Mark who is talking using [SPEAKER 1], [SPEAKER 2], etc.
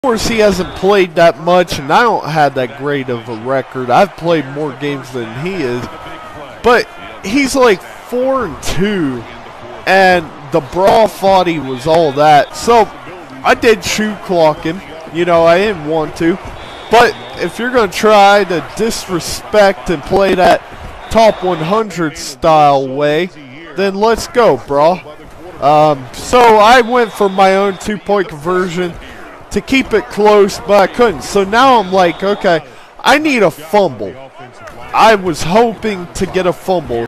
[SPEAKER 1] course, he hasn't played that much, and I don't have that great of a record. I've played more games than he is, but he's like 4-2, and the brawl thought he was all that. So I did shoot clock him. You know, I didn't want to, but if you're gonna try to disrespect and play that top 100 style way, then let's go, bro. So I went for my own 2-point conversion to keep it close, but I couldn't. So now I'm like, okay, I need a fumble. I was hoping to get a fumble.